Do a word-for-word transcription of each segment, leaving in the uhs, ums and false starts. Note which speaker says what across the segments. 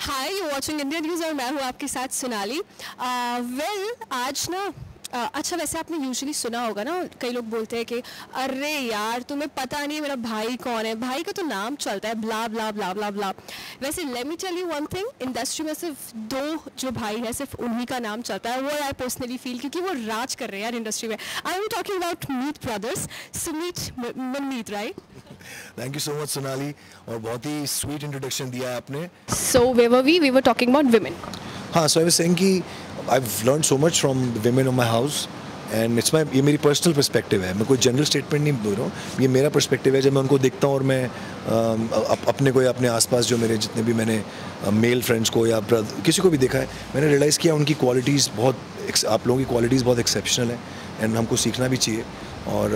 Speaker 1: Hi, you watching Indian news और मैं हूँ आपके साथ सोनाली। वेल uh, well, आज ना uh, अच्छा, वैसे आपने यूजुअली सुना होगा ना, कई लोग बोलते हैं कि अरे यार तुम्हें पता नहीं मेरा भाई कौन है, भाई का तो नाम चलता है, ब्ला ब्ला ब्ला ब्ला ब्ला। वैसे let me tell you one thing, industry में सिर्फ दो जो भाई है, सिर्फ उन्हीं का नाम चलता है। वो आई पर्सनली फील, क्योंकि वो राज कर रहे हैं यार इंडस्ट्री में। I am talking about Meet brothers, Sumeet Manmeet, right?
Speaker 2: Thank you so much Sonali, और बहुत ही स्वीट इंट्रोडक्शन दिया है आपने।
Speaker 1: So we were we we were talking about women.
Speaker 2: हाँ, सो आई वाज सेइंग कि I have learned so much from the women of my house and it's my, ये मेरी पर्सनल पर्सपेक्टिव है। मैं कोई जनरल स्टेटमेंट नहीं बोल रहा हूँ, ये मेरा पर्सपेक्टिव है। जब मैं उनको देखता हूँ और मैं अप, अपने को या अपने आसपास जो मेरे जितने भी मैंने मेल फ्रेंड्स को या किसी को भी देखा है, मैंने रियलाइज़ किया उनकी क्वालिटीज़ बहुत, आप लोगों की क्वालिटीज़ बहुत एक्सेप्शनल है एंड हमको सीखना भी चाहिए। और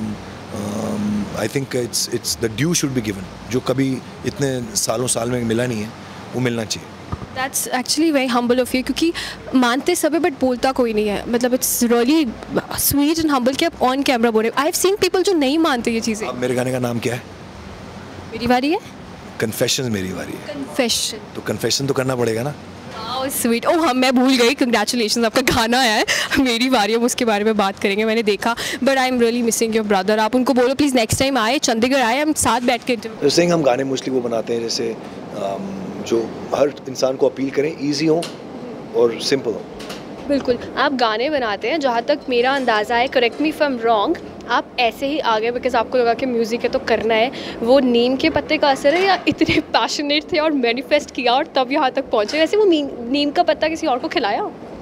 Speaker 2: I think it's it's the due should be given, जो कभी इतने सालों साल में मिला नहीं है, वो मिलना चाहिए।
Speaker 1: That's actually very humble of you, क्योंकि मानते सब है बट बोलता कोई नहीं है। मतलब it's really sweet and humble कि आप ऑन कैमरा बोल रहे हो। आई हैव सीन पीपल जो नहीं मानते ये चीज़ें।
Speaker 2: अब मेरे गाने का नाम क्या है?
Speaker 1: मेरी बारी है।
Speaker 2: कन्फेशन मेरी बारी है।
Speaker 1: कन्फेशन,
Speaker 2: तो कन्फेशन तो करना पड़ेगा ना।
Speaker 1: ओह स्वीट, ओह हम मैं भूल गई, कंग्रेचुलेशन, आपका गाना आया है। मेरी बारी है, हम उसके बारे में बात करेंगे। मैंने देखा, but I am really missing your brother. आप उनको बोलो प्लीज़ नेक्स्ट टाइम आए, चंडीगढ़ आए, हम साथ बैठ के इंटरव्यू।
Speaker 2: सिंह, हम गाने मोस्टली वो बनाते हैं जैसे जो हर इंसान को अपील करें, ईजी हो और सिंपल हो।
Speaker 1: बिल्कुल, आप गाने बनाते हैं, जहाँ तक मेरा अंदाज़ा है, correct me if I am wrong, आप ऐसे ही आ गए बिकॉज आपको लगा कि म्यूज़िक है तो करना है। वो नीम के पत्ते का असर है या इतने पैशनेट थे और मैनिफेस्ट किया और तब यहाँ तक पहुँचे? वैसे वो नीम का पत्ता किसी और को खिलाया?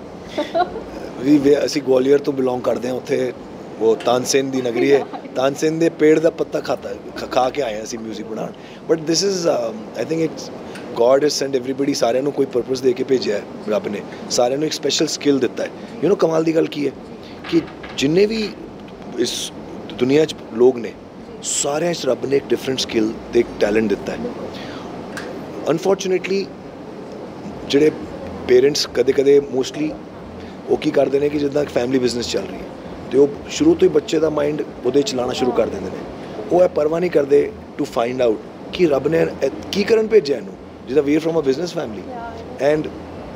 Speaker 2: ਵੀ ਵੇ ਅਸੀਂ ਗਵਾਲੀਅਰ ਤੋਂ ਬਿਲੋਂਗ ਕਰਦੇ ਹਾਂ। ਉੱਥੇ ਉਹ ਤਾਨਸੇਨ ਦੀ ਨਗਰੀ ਹੈ, ਤਾਨਸੇਨ ਦੇ ਪੇੜ ਦਾ ਪੱਤਾ ਖਾਤਾ ਖਾ ਕੇ ਆਏ ਹਾਂ ਅਸੀਂ ਮਿਊਜ਼ਿਕ ਬਣਾਉਣ। But this is I think it's God has sent everybody, ਸਾਰਿਆਂ ਨੂੰ ਕੋਈ ਪਰਪਸ ਦੇ ਕੇ ਭੇਜਿਆ ਹੈ ਰੱਬ ਨੇ, ਸਾਰਿਆਂ ਨੂੰ ਇੱਕ ਸਪੈਸ਼ਲ ਸਕਿੱਲ ਦਿੱਤਾ ਹੈ। ਯੂ نو ਕਮਾਲ ਦੀ ਗੱਲ ਕੀ ਹੈ ਕਿ ਜਿੰਨੇ ਵੀ ਇਸ ਦੁਨੀਆ 'ਚ ਲੋਕ ਨੇ, ਸਾਰਿਆਂ 'ਚ ਰੱਬ ਨੇ ਇੱਕ ਡਿਫਰੈਂਟ ਸਕਿੱਲ ਤੇ ਇੱਕ ਟੈਲੈਂਟ ਦਿੱਤਾ ਹੈ। ਅਨਫੋਰਚੂਨੇਟਲੀ ਜਿਹੜੇ ਪੇਰੈਂਟਸ ਕਦੇ ਕਦੇ ਮੋਸਟਲੀ ਉਹ ਕੀ ਕਰਦੇ ਨੇ ਕਿ ਜਿੱਦਾਂ ਫੈਮਿਲੀ ਬਿਜ਼ਨਸ ਚੱਲ ਰਹੀ ਹੈ ਤੇ ਉਹ ਸ਼ੁਰੂ ਤੋਂ ਹੀ ਬੱਚੇ ਦਾ ਮਾਈਂਡ ਉਹਦੇ ਚਲਾਉਣਾ ਸ਼ੁਰੂ ਕਰ ਦਿੰਦੇ ਨੇ। ਉਹ ਇਹ ਪਰਵਾਹ ਨਹੀਂ ਕਰਦੇ ਟੂ ਫਾਈਂਡ ਆਊਟ ਕਿ ਰੱਬ ਨੇ ਕੀ ਕਰਨ ਭੇਜਿਆ ਇਹਨੂੰ, ਜਿੱਦਾਂ we are from a business family and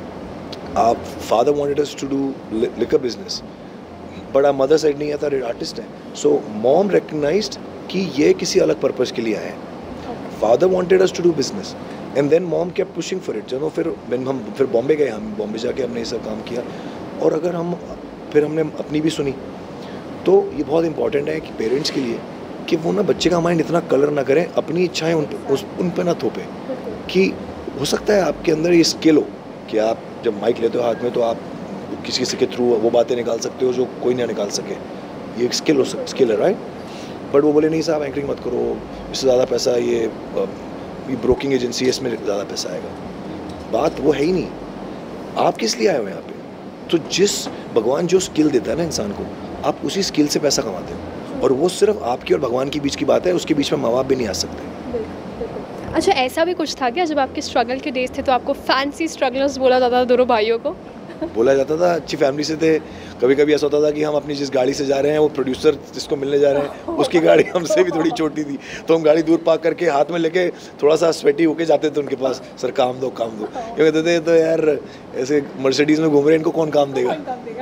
Speaker 2: our father wanted us to do liquor business, but our mother said नहीं, था आर्टिस्ट है। so mom recognized कि ये किसी अलग पर्पस के लिए आए हैं। father wanted us to do business and then mom kept pushing for it। चलो फिर हम फिर बॉम्बे गए, हम बॉम्बे जाके हमने ये सब काम किया और अगर हम फिर हमने अपनी भी सुनी। तो ये बहुत इंपॉर्टेंट है कि पेरेंट्स के लिए कि वो ना बच्चे का माइंड इतना कलर ना करें, अपनी इच्छाएं उन पे उस उन पे ना थोपे। कि हो सकता है आपके अंदर ये स्किल हो कि आप जब माइक लेते हो हाथ में तो आप किसी किसी के थ्रू वो बातें निकाल सकते हो जो कोई ना निकाल सके। ये एक स्किल हो स्किल है, राइट? बट वो बोले नहीं साहब एंकरिंग मत करो, इससे ज़्यादा पैसा ये ये ब्रोकिंग एजेंसी है, इसमें ज़्यादा पैसा आएगा। बात वो है ही नहीं। आप किस लिए आए हो यहाँ पे? तो जिस भगवान जो स्किल देता है ना इंसान को, आप उसी स्किल से पैसा कमाते हो और वो सिर्फ आपकी और भगवान के बीच की बात है, उसके बीच में माँ बाप भी नहीं आ सकते।
Speaker 1: अच्छा, ऐसा भी कुछ था क्या जब आपके स्ट्रगल के डेज थे तो आपको फैंसी स्ट्रगलर्स बोला जाता था दोनों भाइयों को?
Speaker 2: बोला जाता था, अच्छी फैमिली से थे। कभी कभी ऐसा होता था कि हम अपनी जिस गाड़ी से जा रहे हैं वो प्रोड्यूसर जिसको मिलने जा रहे हैं उसकी गाड़ी हमसे भी थोड़ी छोटी थी, तो हम गाड़ी दूर पार्क करके हाथ में लेके थोड़ा सा स्वेटी होके जाते थे उनके पास, सर काम दो काम दो। ये कहते थे तो यार ऐसे मर्सिडीज में घूम रहे हैं, इनको कौन काम देगा?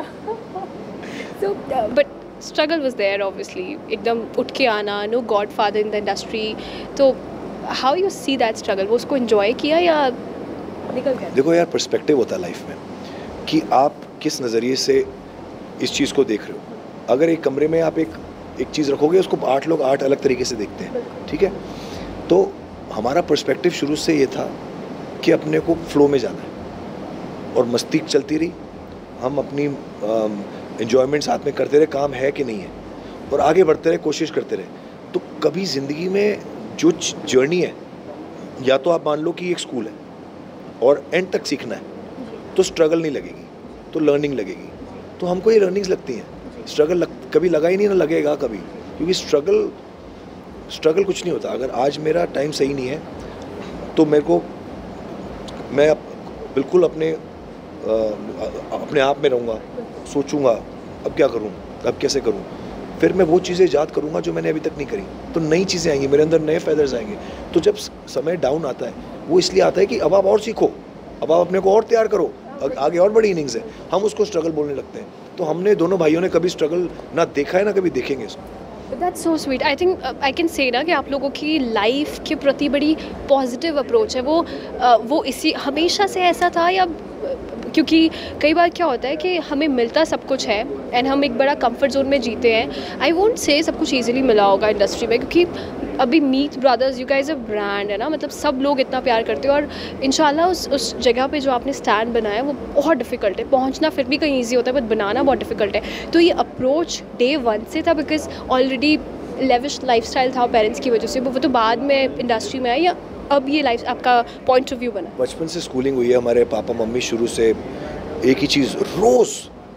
Speaker 1: so, uh, but struggle was there obviously, एकदम उठ के आना, no godfather in the industry. तो how you see that struggle? वो उसको एंजॉय किया या निकल गया?
Speaker 2: देखो यार, पर्सपेक्टिव होता है लाइफ में कि आप किस नज़रिए से इस चीज़ को देख रहे हो। अगर एक कमरे में आप एक एक चीज़ रखोगे, उसको आठ लोग आठ अलग तरीके से देखते हैं, ठीक है? तो हमारा पर्सपेक्टिव शुरू से ये था कि अपने को फ्लो में जाना है और मस्ती चलती रही, हम अपनी एंजॉयमेंट साथ में करते रहे, काम है कि नहीं है, और आगे बढ़ते रहे, कोशिश करते रहे। तो कभी ज़िंदगी में जो जर्नी है, या तो आप मान लो कि एक स्कूल है और एंड तक सीखना है, तो स्ट्रगल नहीं लगेगी, तो लर्निंग लगेगी। तो हमको ये लर्निंग्स लगती हैं। स्ट्रगल लग, कभी लगा ही नहीं ना लगेगा कभी, क्योंकि स्ट्रगल स्ट्रगल कुछ नहीं होता। अगर आज मेरा टाइम सही नहीं है तो मेरे को मैं अप, बिल्कुल अपने आ, अपने आप में रहूँगा, सोचूंगा अब क्या करूँ, अब कैसे करूँ, फिर मैं वो चीज़ें याद करूँगा जो मैंने अभी तक नहीं करी। तो नई चीज़ें आएंगी, मेरे अंदर नए फेदर्स आएंगे। तो जब समय डाउन आता है वो इसलिए आता है कि अब आप और सीखो, अब आप अपने को और तैयार करो, आगे और बड़ी इनिंग्स है। हम उसको स्ट्रगल बोलने लगते हैं। तो हमने दोनों भाइयों ने कभी स्ट्रगल ना देखा है ना कभी देखेंगे इसको।
Speaker 1: That's so sweet. I think I can say ना कि आप लोगों की लाइफ के प्रति बड़ी पॉजिटिव अप्रोच है। वो uh, वो इसी हमेशा से ऐसा था या क्योंकि कई बार क्या होता है कि हमें मिलता सब कुछ है एंड हम एक बड़ा कंफर्ट जोन में जीते हैं। आई वोंट से सब कुछ इजीली मिला होगा इंडस्ट्री में, क्योंकि अभी Meet brothers you guys a brand है ना, मतलब सब लोग इतना प्यार करते हैं और इंशाल्लाह उस उस जगह पे जो आपने स्टैंड बनाया वो बहुत डिफ़िकल्ट है। पहुंचना फिर भी कहीं ईजी होता है बट बनाना बहुत डिफ़िकल्ट है। तो ये अप्रोच डे वन से था बिकॉज ऑलरेडी लेविश लाइफस्टाइल था पेरेंट्स की वजह से, वो तो बाद में इंडस्ट्री में आया या अब ये लाइफ आपका पॉइंट ऑफ व्यू बना?
Speaker 2: बचपन से स्कूलिंग हुई है, हमारे पापा मम्मी शुरू से एक ही चीज़ रोज़।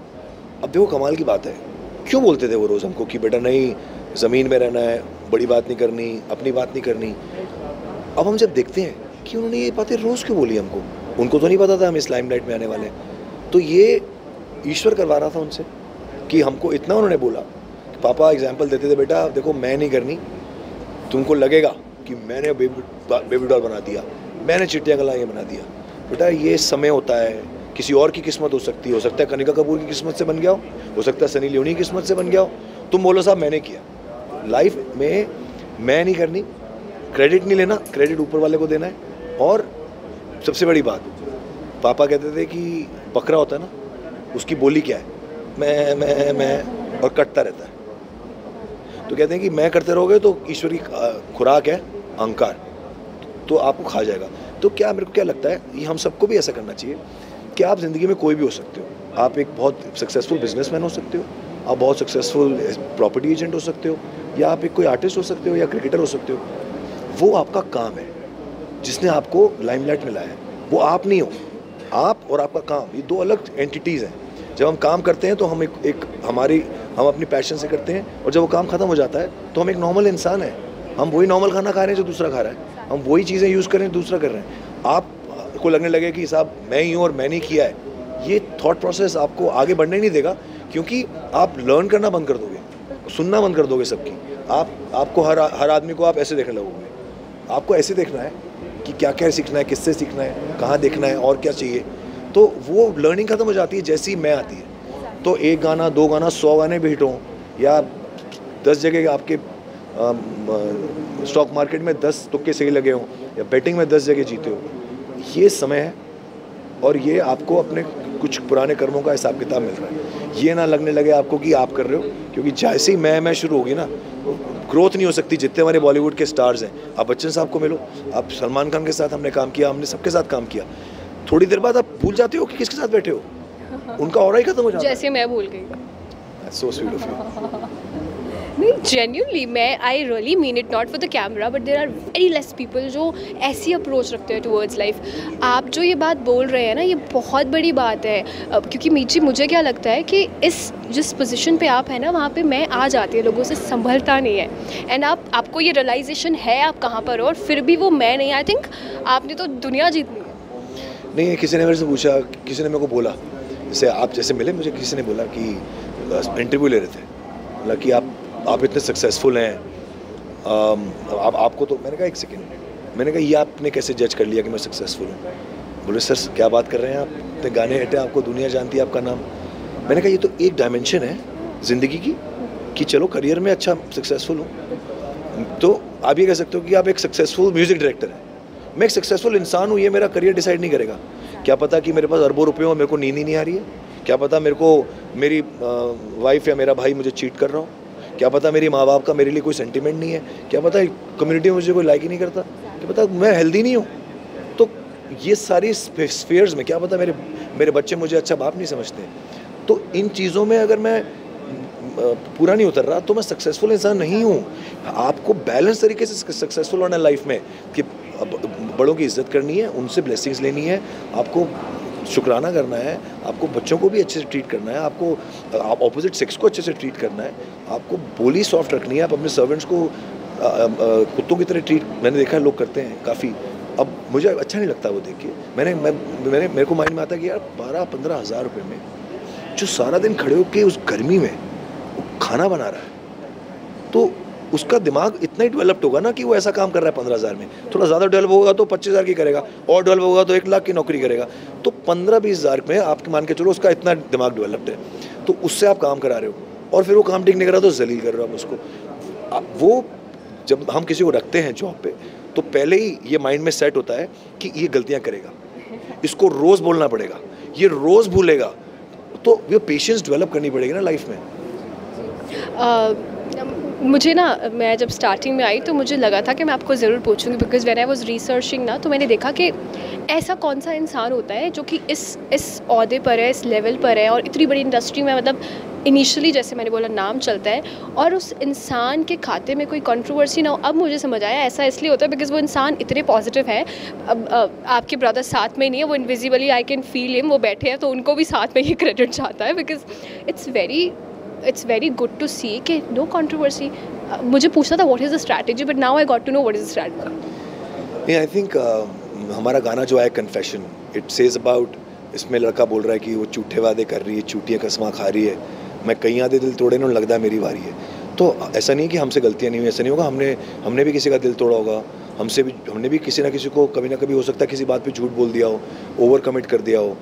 Speaker 2: अब देखो कमाल की बात है, क्यों बोलते थे वो रोज़ हमको कि बेटा नहीं ज़मीन में रहना है, बड़ी बात नहीं करनी, अपनी बात नहीं करनी। अब हम जब देखते हैं कि उन्होंने ये बातें रोज़ क्यों बोली हमको, उनको तो नहीं पता था हम इस लाइमलाइट में आने वाले हैं। तो ये ईश्वर करवा रहा था उनसे कि हमको इतना उन्होंने बोला। पापा एग्जाम्पल देते थे, बेटा देखो मैं नहीं करनी, तुमको लगेगा कि मैंने बेबी बेबी डॉल बना दिया, मैंने चिट्टियाँ गला ये बना दिया। बेटा ये समय होता है, किसी और की किस्मत हो सकती है, हो सकता है कनिका कपूर की किस्मत से बन गया हो, हो सकता है सनी लियोनी की किस्मत से बन गया हो। तुम बोलो साहब मैंने किया। लाइफ में मैं नहीं करनी, क्रेडिट नहीं लेना, क्रेडिट ऊपर वाले को देना है। और सबसे बड़ी बात, पापा कहते थे कि बकरा होता है ना, उसकी बोली क्या है, मैं मैं मैं और कटता रहता है। तो कहते हैं कि मैं करते रहोगे तो ईश्वर की खुराक है अहंकार, तो आपको खा जाएगा। तो क्या मेरे को क्या लगता है, ये हम सबको भी ऐसा करना चाहिए कि आप ज़िंदगी में कोई भी हो सकते हो। आप एक बहुत सक्सेसफुल बिजनेसमैन हो सकते हो, आप बहुत सक्सेसफुल प्रॉपर्टी एजेंट हो सकते हो, या आप एक कोई आर्टिस्ट हो सकते हो, या क्रिकेटर हो सकते हो। वो आपका काम है जिसने आपको लाइमलाइट में लाया है, वो आप नहीं हो। आप और आपका काम ये दो अलग एंटिटीज़ हैं। जब हम काम करते हैं तो हम एक, एक हमारी हम अपनी पैशन से करते हैं, और जब वो काम ख़त्म हो जाता है तो हम एक नॉर्मल इंसान है। हम वही नॉर्मल खाना खा रहे हैं जो दूसरा खा रहा है, हम वही चीज़ें यूज़ कर रहे हैं दूसरा कर रहे हैं। आपको लगने लगे कि साहब मैं ही हूँ और मैंने किया है, ये थॉट प्रोसेस आपको आगे बढ़ने नहीं देगा, क्योंकि आप लर्न करना बंद कर दोगे, सुनना बंद कर दोगे सबकी। आप आपको हर हर आदमी को आप ऐसे देखने लगोगे। आपको ऐसे देखना है कि क्या क्या सीखना है, किससे सीखना है, कहाँ देखना है और क्या चाहिए। तो वो लर्निंग खत्म हो जाती है जैसी मैं आती है। तो एक गाना दो गाना सौ गाने भी हिट हों, या दस जगह आपके स्टॉक मार्केट में दस तुक्के सही लगे हों, या बैटिंग में दस जगह जीते हो, ये समय है। और ये आपको अपने कुछ पुराने कर्मों का हिसाब किताब मिल रहा है। ये ना लगने लगे आपको कि आप कर रहे हो, क्योंकि जैसे ही मैं मैं शुरू होगी ना, ग्रोथ नहीं हो सकती। जितने हमारे बॉलीवुड के स्टार्स हैं, आप बच्चन साहब को मिलो, आप सलमान खान के साथ हमने काम किया, हमने सबके साथ काम किया, थोड़ी देर बाद आप भूल जाते हो कि किसके साथ बैठे हो, उनका ऑरा ही खत्म हो जाता है।
Speaker 1: जैसे मैं भूल गई।
Speaker 2: So sweet of you.
Speaker 1: नहीं जेन्युइनली मैं I really mean it not for the camera but there are very less people जो ऐसी अप्रोच रखते हैं टुवर्ड्स लाइफ। आप जो ये बात बोल रहे हैं ना, ये बहुत बड़ी बात है। अब क्योंकि मीची मुझे क्या लगता है कि इस जिस पोजीशन पे आप हैं ना, वहाँ पे मैं आ जाती है, लोगों से संभलता नहीं है। एंड आप आपको ये रियलाइजेशन है आप कहाँ पर हो, और फिर भी वो मैं नहीं। आई थिंक आपने तो दुनिया जीतनी है।
Speaker 2: नहीं, किसी ने मेरे से पूछा, किसी ने मेरे को बोला, जैसे आप जैसे मिले मुझे, किसी ने बोला कि इंटरव्यू ले रहे थे, बोला कि आप आप इतने सक्सेसफुल हैं, आप आपको तो, मैंने कहा एक सेकेंड, मैंने कहा ये आपने कैसे जज कर लिया कि मैं सक्सेसफुल हूँ? बोले सर क्या बात कर रहे हैं आप, इतने गाने हिट हैं, आपको दुनिया जानती है, आपका नाम। मैंने कहा ये तो एक डायमेंशन है ज़िंदगी की, कि चलो करियर में अच्छा सक्सेसफुल हूँ, तो आप ये कह सकते हो कि आप एक सक्सेसफुल म्यूज़िक डायरेक्टर हैं। मैं एक सक्सेसफुल इंसान हूँ, ये मेरा करियर डिसाइड नहीं करेगा। क्या पता कि मेरे पास अरबों रुपये हो, मेरे को नींद ही नहीं आ रही है। क्या पता मेरे को मेरी वाइफ या मेरा भाई मुझे चीट कर रहा हो। क्या पता मेरी माँ बाप का मेरे लिए कोई सेंटिमेंट नहीं है। क्या पता कम्युनिटी में मुझे कोई लाइक ही नहीं करता। क्या पता मैं हेल्दी नहीं हूँ। तो ये सारी स्फीयर्स में क्या पता मेरे मेरे बच्चे मुझे अच्छा बाप नहीं समझते। तो इन चीज़ों में अगर मैं पूरा नहीं उतर रहा तो मैं सक्सेसफुल इंसान नहीं हूँ। आपको बैलेंस तरीके से सक्सेसफुल होना है लाइफ में, कि बड़ों की इज्जत करनी है, उनसे ब्लेसिंग्स लेनी है, आपको शुक्राना करना है, आपको बच्चों को भी अच्छे से ट्रीट करना है, आपको आप ऑपोजिट सेक्स को अच्छे से ट्रीट करना है, आपको बोली सॉफ्ट रखनी है, आप अपने सर्वेंट्स को आ, आ, कुत्तों की तरह ट्रीट, मैंने देखा है लोग करते हैं काफ़ी। अब मुझे अच्छा नहीं लगता वो देख के। मैंने मैं मैंने मेरे को माइंड में आता कि यार बारह पंद्रह हज़ार रुपये में जो सारा दिन खड़े होकर उस गर्मी में वो खाना बना रहा है, तो उसका दिमाग इतना ही डेवलप्ड होगा ना कि वो ऐसा काम कर रहा है पंद्रह हज़ार में, थोड़ा ज़्यादा डेवलप होगा तो पच्चीस हज़ार की करेगा, और डेवलप होगा तो एक लाख की नौकरी करेगा। तो पंद्रह बीस हज़ार में आप मान के चलो उसका इतना दिमाग डेवलप्ड है, तो उससे आप काम करा रहे हो और फिर वो काम ठीक नहीं कर रहा तो जलील कर रहे हो आप उसको। वो जब हम किसी को रखते हैं जॉब पे तो पहले ही ये माइंड में सेट होता है कि ये गलतियाँ करेगा, इसको रोज़ बोलना पड़ेगा, ये रोज़ भूलेगा, तो ये पेशेंस डेवलप करनी पड़ेगी ना लाइफ में।
Speaker 1: uh, मुझे ना, मैं जब स्टार्टिंग में आई तो मुझे लगा था कि मैं आपको ज़रूर पूछूंगी, because when I was researching ना, तो मैंने देखा कि ऐसा कौन सा इंसान होता है जो कि इस इस ओहदे पर है, इस लेवल पर है और इतनी बड़ी इंडस्ट्री में, मतलब इनिशियली जैसे मैंने बोला नाम चलता है और उस इंसान के खाते में कोई कंट्रोवर्सी ना हो। अब मुझे समझ आया ऐसा इसलिए होता है बिकॉज वो इंसान इतने पॉजिटिव है। अब अब आपके ब्रदर साथ में नहीं है, वो invisibly I can feel him, वो बैठे हैं तो उनको भी साथ में ही क्रेडिट जाता है, because it's very it's very good to see कि नो कंट्रोवर्सी। मुझे पूछना था what is the strategy, but now I got to know what is the strategy.
Speaker 2: I think हमारा गाना जो है कन्फेशन, इट सेज अबाउट, इसमें लड़का बोल रहा है कि वो झूठे वादे कर रही है, झूठियाँ कसमां खा रही है, मैं कहीं आधे दिल तोड़े ना लगता है मेरी बारी है। तो ऐसा नहीं है कि हमसे गलतियाँ नहीं हुई, ऐसा नहीं होगा, हमने हमने भी किसी का दिल तोड़ा होगा, हमसे भी हमने भी किसी ना किसी को कभी ना कभी हो सकता है किसी बात पे झूठ बोल दिया हो, ओवर कमिट कर दिया हो।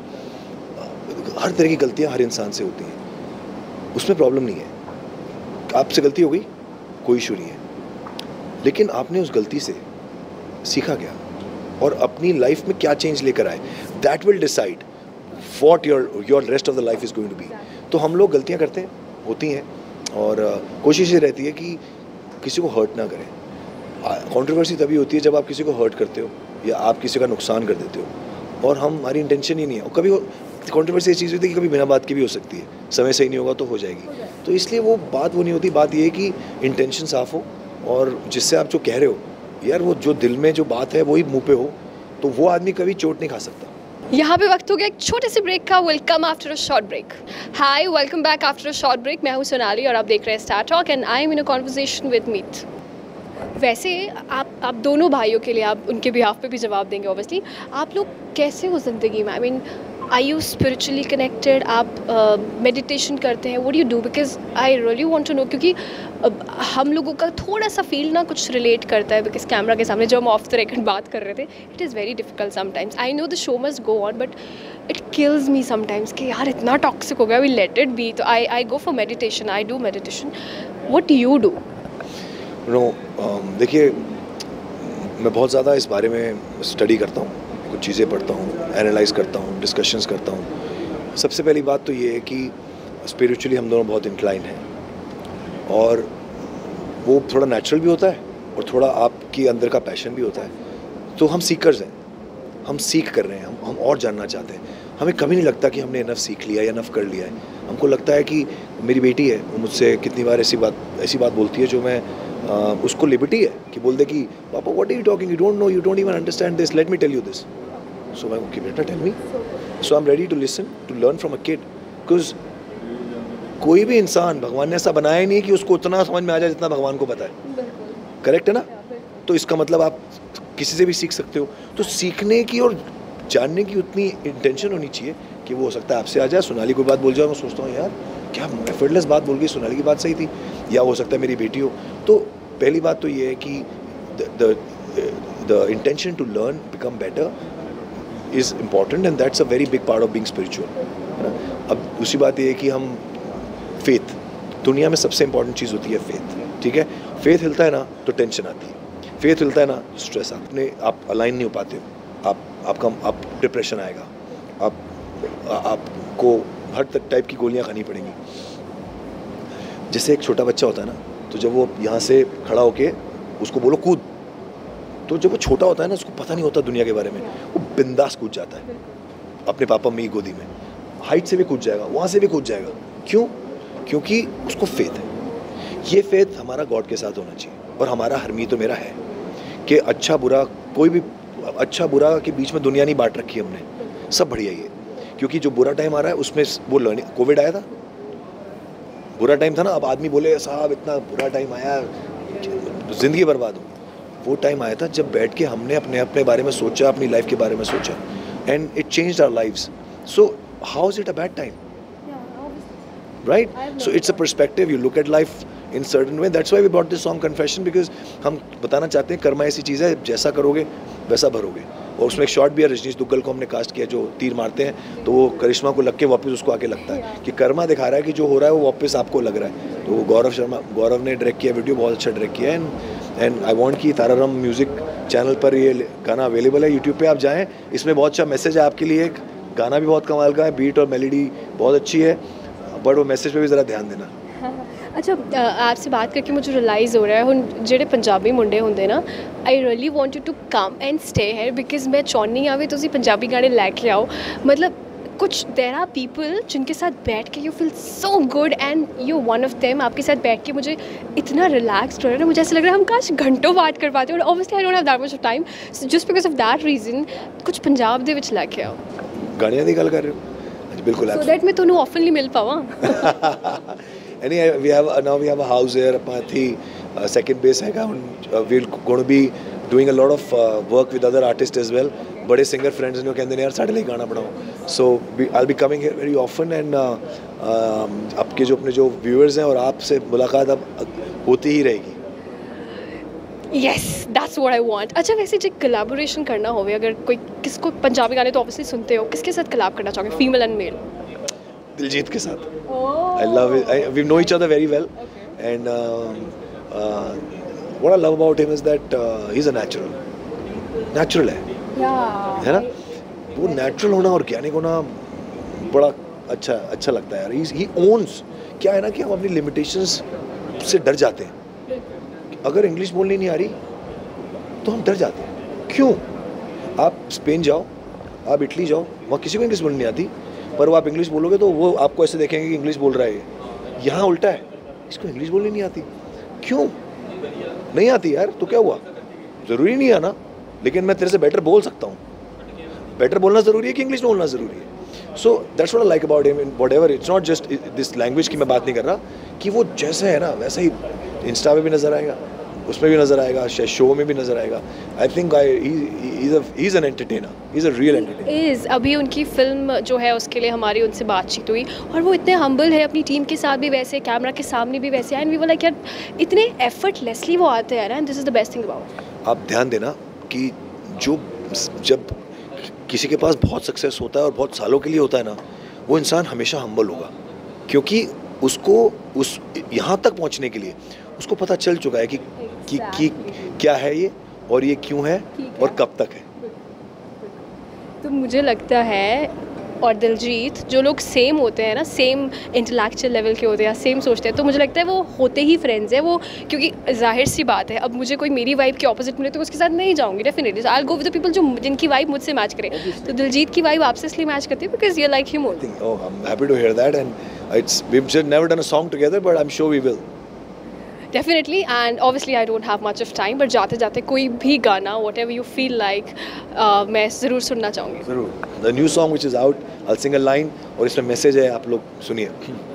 Speaker 2: हर तरह की गलतियाँ हर इंसान से होती हैं, उसमें प्रॉब्लम नहीं है। आपसे गलती हो गई, कोई इशू नहीं है, लेकिन आपने उस गलती से सीखा क्या और अपनी लाइफ में क्या चेंज लेकर आए, that will decide what your your rest of the life is going to be. तो हम लोग गलतियाँ करते हैं, होती हैं, और uh, कोशिश ये रहती है कि किसी को हर्ट ना करें। कंट्रोवर्सी तभी होती है जब आप किसी को हर्ट करते हो या आप किसी का नुकसान कर देते हो, और हम हमारी इंटेंशन ही नहीं है। और कभी कंट्रोवर्सी ऐसी चीज़ होती है कि कभी बिना बात की भी हो सकती है, समय सही नहीं होगा तो हो जाएगी, तो इसलिए वो बात वो नहीं होती। बात ये है कि इंटेंशन साफ़ हो और जिससे आप जो कह रहे हो यार, वो जो दिल में जो बात है वही मुँह पे हो, तो वो आदमी कभी चोट नहीं खा सकता।
Speaker 1: यहाँ पे वक्त हो गया एक छोटे से ब्रेक का। Welcome after a short break. Hi, welcome back after a short break. मैं हूँ सोनाली और आप देख रहे हैं star talk and I am in a conversation with Meet. वैसे आप आप दोनों भाइयों के लिए, आप उनके बिहाफ पे भी जवाब देंगे ऑब्वियसली, आप लोग कैसे हो ज़िंदगी में? I mean, are you spiritually connected? आप मेडिटेशन uh, करते हैं? What do you do? Because I really want to know, क्योंकि uh, हम लोगों का थोड़ा सा फील ना कुछ रिलेट करता है, बिकॉज कैमरा के सामने जो हम ऑफ द रिकॉर्ड बात कर रहे थे, it is very difficult sometimes. I know the show must go on, but it kills me sometimes कि यार इतना टॉक्सिक हो गया, वी लेट इट बी। तो I I go for meditation, I do meditation. What you do?
Speaker 2: No, देखिए, मैं बहुत ज़्यादा इस बारे में स्टडी करता हूँ, कुछ चीज़ें पढ़ता हूँ, एनालाइज करता हूँ, डिस्कशंस करता हूँ। सबसे पहली बात तो ये है कि स्पिरिचुअली हम दोनों बहुत इंक्लाइन हैं, और वो थोड़ा नेचुरल भी होता है और थोड़ा आपके अंदर का पैशन भी होता है। तो हम सीकर्स हैं, हम सीख कर रहे हैं, हम हम और जानना चाहते हैं। हमें कभी नहीं लगता कि हमने इनफ सीख लिया या इनफ कर लिया है। हमको लगता है कि मेरी बेटी है, वो मुझसे कितनी बार ऐसी बात ऐसी बात बोलती है जो मैं आ, उसको लिबर्टी है कि बोल दे कि पापा what are you talking, you don't know, you don't even understand this, let me tell you this. So मैं ओके बेटा, tell me. So I am ready to listen, to learn from a kid, because कोई भी इंसान भगवान ने ऐसा बनाया ही नहीं कि उसको उतना समझ में आ जाए जितना भगवान को पता है। करेक्ट है ना? तो इसका मतलब आप किसी से भी सीख सकते हो। तो सीखने की और जानने की उतनी इंटेंशन होनी चाहिए कि वो हो सकता है आपसे आ जाए, सोनाली कोई बात बोल जाए, मैं सोचता हूँ यार क्या एफर्टलेस बात बोल गई, सोनाली की बात सही थी, या हो सकता है मेरी बेटी हो। तो पहली बात तो ये है कि the intention to learn, become better is important, and that's a very big part of being spiritual. अब दूसरी बात ये है कि हम फेथ, दुनिया में सबसे इंपॉर्टेंट चीज़ होती है फेथ, ठीक है? फेथ हिलता है ना तो टेंशन आती है, फेथ हिलता है ना स्ट्रेस, आपने आप अलाइन नहीं हो पाते हो, आप आपका आप डिप्रेशन आएगा, आप आपको हर टाइप की गोलियां खानी पड़ेंगी। जैसे एक छोटा बच्चा होता है ना, तो जब वो यहाँ से खड़ा होके उसको बोलो कूद, तो जब वो छोटा होता है ना, उसको पता नहीं होता दुनिया के बारे में, वो बिंदास कूद जाता है अपने पापा मम्मी की गोदी में, हाइट से भी कूद जाएगा, वहाँ से भी कूद जाएगा। क्यों? क्योंकि उसको फेथ है। ये फेथ हमारा गॉड के साथ होना चाहिए, और हमारा हरमी तो मेरा है कि अच्छा बुरा, कोई भी अच्छा बुरा के बीच में दुनिया नहीं बांट रखी हमने, सब बढ़िया ही है। क्योंकि जो बुरा टाइम आ रहा है उसमें वो लर्निंग, कोविड आया था, बुरा टाइम था ना, अब आदमी बोले साहब इतना बुरा टाइम आया, ज़िंदगी बर्बाद हो। वो टाइम आया था जब बैठ के हमने अपने अपने बारे में सोचा, अपनी लाइफ के बारे में सोचा, and it changed our lives. So how is it a bad time? Right? So it's a perspective. You look at life in certain way. That's why we brought this song confession, because हम बताना चाहते हैं कर्मा ऐसी चीज़ है, जैसा करोगे वैसा भरोगे. और उसमें एक शॉट भी है, रजनीश दुग्गल को हमने कास्ट किया जो तीर मारते हैं तो वो करिश्मा को लग के वापस उसको आके लगता है कि कर्मा दिखा रहा है कि जो हो रहा है वो वापस आपको लग रहा है. तो गौरव शर्मा गौरव ने डायरेक्ट किया वीडियो, बहुत अच्छा डायरेक्ट किया है. एंड एंड आई वांट कि तारारम म्यूज़िक चैनल पर ये गाना अवेलेबल है, यूट्यूब पे आप जाएं. इसमें बहुत अच्छा मैसेज है आपके लिए. एक गाना भी बहुत कमाल का है, बीट और मेलोडी बहुत अच्छी है, बट वो मैसेज पे भी ज़रा ध्यान देना.
Speaker 1: अच्छा, आपसे बात करके मुझे रियलाइज़ हो रहा है हुण ਜਿਹੜੇ पंजाबी मुंडे होंदे ना, I really want you to come and stay here because मैं चाहनी हाँ भी तुसीं पंजाबी गाने लैके आओ. मतलब कुछ देयर आर पीपल जिनके साथ बैठ के you feel so good and you one of them. आपके साथ बैठ के मुझे इतना रिलैक्सड हो रहा है ना, मुझे ऐसा लग रहा है हम काश घंटों बात कर पाते. और obviously I don't have that much of time, so just because of that reason कुछ पंजाब ਦੇ ਵਿੱਚ ਲੈ ਕੇ ਆਓ.
Speaker 2: गाणियां ਦੀ ਗੱਲ ਕਰ ਰਹੇ ਹੋ? बिल्कुल,
Speaker 1: so that मैं ਤੁਹਾਨੂੰ ऑफनली मिल पावां.
Speaker 2: Any, we have uh, now we have a house here. अपना थी second base है. We're going to be doing a lot of uh, work with other artists as well. बड़े singer friends ने वो कहते हैं यार साढ़े लिए गाना बनाओ. So we, I'll be coming here very often and uh, uh, आपके जो अपने जो viewers हैं और आपसे मुलाकात अब होती ही रहेगी.
Speaker 1: Yes, that's what I want. अच्छा, वैसे जो collaboration करना होवे, अगर कोई किसको पंजाबी गाने तो obviously सुनते हो, किसके साथ collab करना चाहोगे, female and male?
Speaker 2: दिलजीत के साथ. I love it. I, we know each other very well. Okay. And uh, uh, what I love about him is that uh, he's a natural. Natural है.
Speaker 1: Yeah.
Speaker 2: है ना? वो natural होना और ज्ञानिक होना बड़ा अच्छा अच्छा लगता है यार. He's, he owns. क्या है ना कि हम अपनी limitations से डर जाते हैं. अगर इंग्लिश बोलनी नहीं आ रही तो हम डर जाते हैं. क्यों? आप स्पेन जाओ, आप इटली जाओ, वहाँ किसी को इंग्लिश बोलनी नहीं आती, पर वो आप इंग्लिश बोलोगे तो वो आपको ऐसे देखेंगे कि इंग्लिश बोल रहा है. यहाँ उल्टा है, इसको इंग्लिश बोलनी नहीं आती. क्यों नहीं आती यार? तो क्या हुआ? ज़रूरी नहीं आना, लेकिन मैं तेरे से बेटर बोल सकता हूँ. बेटर बोलना ज़रूरी है कि इंग्लिश बोलना ज़रूरी है? So that's what I like about him in whatever. It's not just this language की मैं बात नहीं कर रहा, कि वो जैसे है ना वैसे ही इंस्टा पे भी नज़र आएगा, उसमें भी नज़र आएगा, शो में भी नज़र आएगा. I think I he is an entertainer, he is a real entertainer.
Speaker 1: Is अभी उनकी फिल्म जो है उसके लिए हमारी उनसे बातचीत हुई और वो इतने हम्बल है, अपनी टीम के साथ भी वैसे, कैमरा के सामने भी वैसे. एंड वी वर लाइक यार इतने एफर्टलेसली वो आते हैं ना, and this is the best thing about.
Speaker 2: आप ध्यान देना कि जो जब किसी के पास बहुत सक्सेस होता है और बहुत सालों के लिए होता है ना, वो इंसान हमेशा हम्बल होगा, क्योंकि उसको उस यहाँ तक पहुँचने के लिए उसको पता चल चुका है कि कि, कि क्या है ये और ये क्यों है और कब तक है.
Speaker 1: तो मुझे लगता है और दिलजीत जो लोग सेम होते हैं ना, सेम इंटेलेक्चुअल लेवल के होते हैं, सेम सोचते हैं, तो मुझे लगता है वो होते ही फ्रेंड्स हैं वो. क्योंकि जाहिर सी बात है, अब मुझे कोई मेरी वाइब के ऑपोजिट मिले तो उसके साथ नहीं जाऊंगी definitely. I will go with the people जो जिनकी वाइब मुझसे मैच करे. तो दिलजीत की वाइब आपसे इसलिए मैच करती है because you like him more.
Speaker 2: Oh, I am happy to hear that and it's we have never done a song together, but I am sure we will.
Speaker 1: Definitely. And obviously I don't have much of time, but जाते जाते कोई भी गाना whatever you feel like मैं ज़रूर सुनना चाहूँगी.
Speaker 2: ज़रूर. The new song which is out, I sing a line और इसमें मैसेज है, आप लोग सुनिए.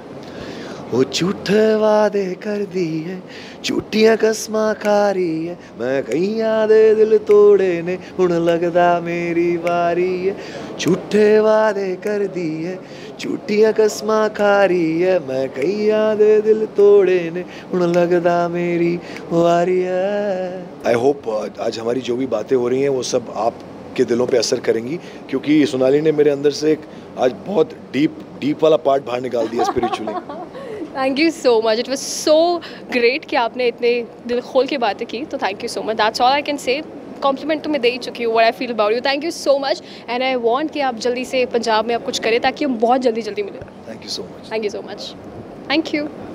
Speaker 2: वो झूठे वादे कर दी है, झूठियां कसमां खा रही है, मैं कईयां दे दिल तोड़े ने, हुण लगदा मेरी वारी है. झूठे वादे कर दी है, झूठियां कसमां खा रही है, मैं कईयां दे दिल तोड़े ने, हुण लगदा मेरी वारी है. आई होप आज हमारी जो भी बातें हो रही हैं वो सब आपके दिलों पे असर करेंगी, क्योंकि सोनाली ने मेरे अंदर से एक आज बहुत डीप डीप वाला पार्ट बाहर निकाल दिया spiritually.
Speaker 1: Thank you so much. It was so great कि आपने इतने दिल खोल के बातें की, तो thank you so much. That's all I can say. Compliment तो मैं दे ही चुकी हूँ, what I feel about you. Thank you so much and I want कि आप जल्दी से पंजाब में आप कुछ करें ताकि हम बहुत जल्दी जल्दी मिलें.
Speaker 2: Thank you so much.
Speaker 1: Thank you so much. Thank you.